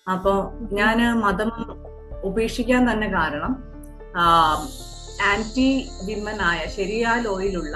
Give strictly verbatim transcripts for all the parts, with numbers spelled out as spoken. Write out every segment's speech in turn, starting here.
അപ്പോൾ ഞാൻ മതം ഉപേക്ഷിക്കാൻ തന്നെ കാരണം ആന്റി വിമൻ ആയ ശരിയ ലോയിലുള്ള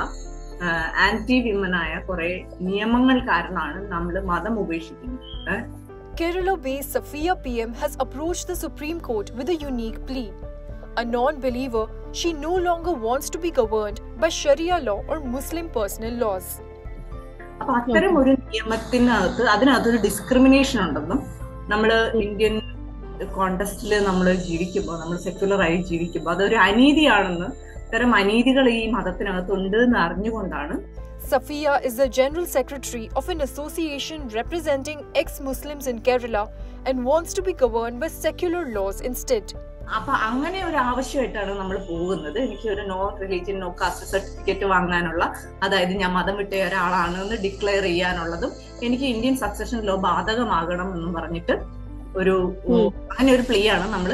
ആന്റി വിമൻ ആയ കുറെ നിയമങ്ങൾ കാരണമാണ് നമ്മൾ മതം ഉപേക്ഷിക്കുന്നത്. Kerala-based Safiya P M has approached the Supreme Court with a unique plea. A non-believer, she no longer wants to be governed by Sharia law or Muslim personal laws. അപ്പൊ അത്തരം ഒരു നിയമത്തിനകത്ത് അതിനകത്തൊരു ഡിസ്ക്രിമിനേഷൻ ഉണ്ടെന്നും നമ്മൾ ഇന്ത്യൻ കോണ്ടെക്സ്റ്റിൽ നമ്മൾ ജീവിക്കുമ്പോൾ നമ്മൾ secular ആയി ജീവിക്കുമ്പോൾ അതൊരു അനീതിയാണെന്ന് ഇത്തരം അനീതികൾ ഈ മതത്തിനകത്തുണ്ട് എന്ന് അറിഞ്ഞുകൊണ്ടാണ്. Safiya is the General Secretary of an association representing ex-Muslims in Kerala and wants to be governed by secular laws instead. അപ്പൊ അങ്ങനെ ഒരു ആവശ്യമായിട്ടാണ് നമ്മൾ പോകുന്നത്. എനിക്ക് ഒരു no religion no caste certificate വാങ്ങാനുള്ള, അതായത് ഞാൻ മതം വിട്ട ഒരാളാണെന്ന് ഡിക്ലെയർ ചെയ്യാനുള്ളതും എനിക്ക് ഇന്ത്യൻ സക്സഷൻ ലോ ബാധകമാകണം എന്നും പറഞ്ഞിട്ട് ഒരു അങ്ങനെ ഒരു പ്ലീ ആണ് നമ്മൾ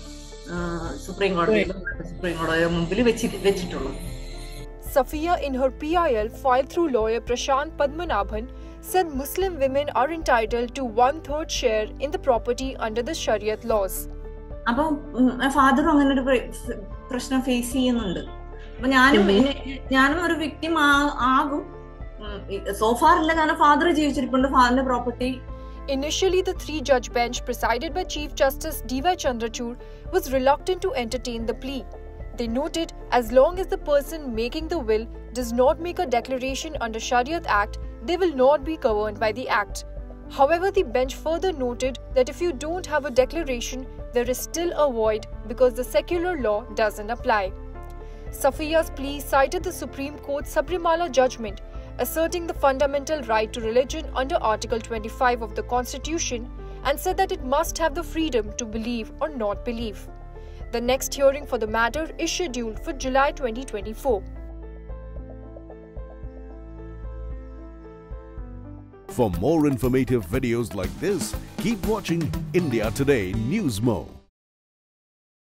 സുപ്രീം കോടതിയിലും സുപ്രീം കോടതിയുടെ മുമ്പിൽ വെച്ചിട്ടുള്ളത്. Safiya, in her P I L filed through lawyer Prashant Padmanabhan, said Muslim women are entitled to one-third share in the property under the Shariat laws. അപ്പം ഫാദറും അങ്ങനെ ഒരു പ്രശ്നം ഫേസ് ചെയ്യുന്നുണ്ട്. അപ്പൊ ഞാനും ഞാനും ഒരു വിക്ടിം ആകും. സോഫാർ ഇല്ല, കാരണം ഫാദർ ജീവിച്ചിരിപ്പുണ്ട്, ഫാദറിന്റെ property. Initially, the three-judge bench presided by Chief Justice D Y Chandrachud was reluctant to entertain the plea. They noted as long as the person making the will does not make a declaration under Shariat Act, they will not be governed by the Act. However, the bench further noted that if you don't have a declaration, there is still a void because the secular law doesn't apply. Safiya's plea cited the Supreme Court Sabrimala judgment asserting the fundamental right to religion under Article twenty-five of the Constitution and said that it must have the freedom to believe or not believe. The next hearing for the matter is scheduled for July twenty twenty-four. For more informative videos like this, keep watching India Today News Mo.